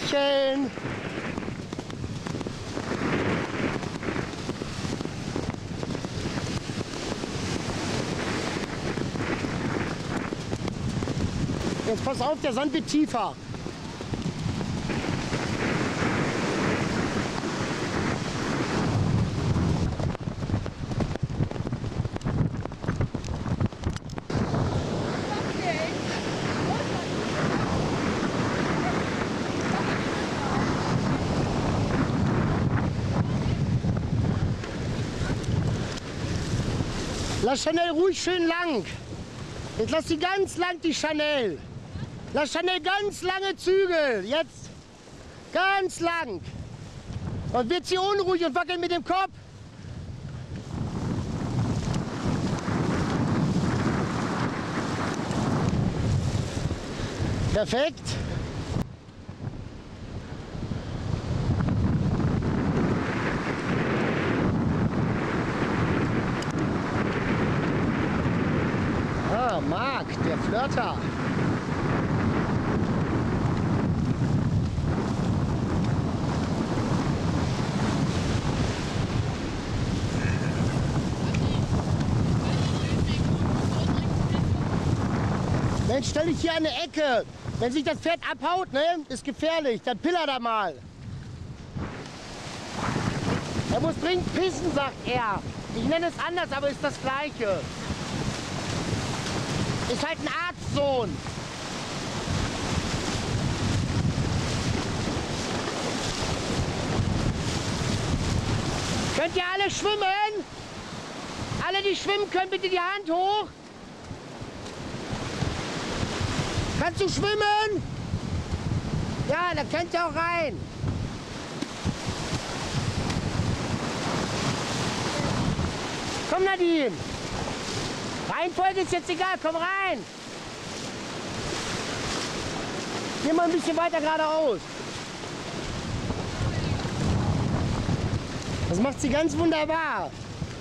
Lächeln. Jetzt pass auf, der Sand wird tiefer. Lass Chanel ruhig schön lang. Jetzt lass sie ganz lang, die Chanel. Lass Chanel ganz lange Zügel. Jetzt ganz lang. Und wird sie unruhig und wackelt mit dem Kopf. Perfekt. Ah, Marc, der Flirter. Mensch, stell dich hier an eine Ecke. Wenn sich das Pferd abhaut, ne, ist gefährlich. Dann pillert er mal. Er muss dringend pissen, sagt er. Ich nenne es anders, aber ist das Gleiche. Ist halt ein Arztsohn. Könnt ihr alle schwimmen? Alle, die schwimmen können, bitte die Hand hoch. Kannst du schwimmen? Ja, da könnt ihr auch rein. Komm, Nadine. Reihenfolge ist jetzt egal, komm rein. Geh mal ein bisschen weiter geradeaus. Das macht sie ganz wunderbar.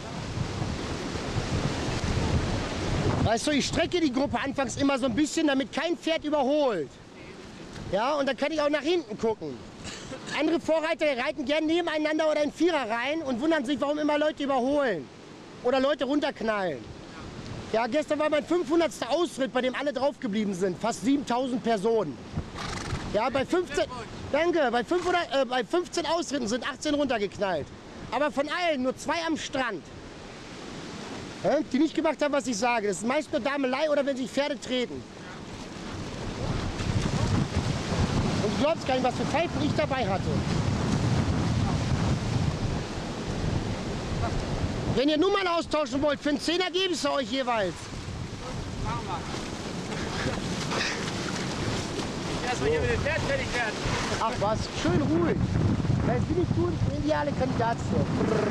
Weißt du, ich strecke die Gruppe anfangs immer so ein bisschen, damit kein Pferd überholt. Ja, und dann kann ich auch nach hinten gucken. Andere Vorreiter reiten gern nebeneinander oder in Vierer rein und wundern sich, warum immer Leute überholen oder Leute runterknallen. Ja, gestern war mein 500. Austritt, bei dem alle drauf geblieben sind, fast 7000 Personen. Ja, bei 15, danke, bei 15 Austritten sind 18 runtergeknallt. Aber von allen nur 2 am Strand. Ja, die nicht gemacht haben, was ich sage. Das ist meist nur Damelei oder wenn sich Pferde treten. Und du glaubst gar nicht, was für Pfeifen ich dabei hatte. Wenn ihr Nummern austauschen wollt, für einen Zehner gebe ich es euch jeweils. Machen wir. Erstmal hier mit dem Pferd fertig werden. Ach was, schön ruhig. Weil Winnetou ist der ideale Kandidat für.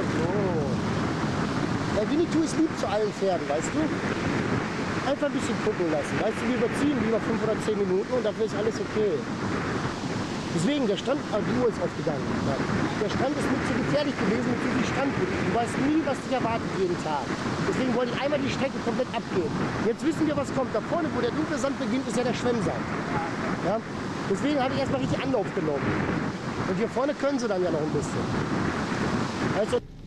Weil Winnetou ist lieb zu allen Pferden, weißt du? Einfach ein bisschen gucken lassen. Weißt du, wir überziehen lieber 5 oder 10 Minuten und dafür ist alles okay. Deswegen, der Strand, die Uhr ist aufgegangen. Der Strand ist nicht so gefährlich gewesen mit diesem Strandbuch. Du weißt nie, was dich erwartet jeden Tag. Deswegen wollte ich einmal die Strecke komplett abgehen. Jetzt wissen wir, was kommt. Da vorne, wo der dunkle Sand beginnt, ist ja der Schwemmsand. Ja? Deswegen habe ich erstmal richtig Anlauf genommen. Und hier vorne können sie dann ja noch ein bisschen. Also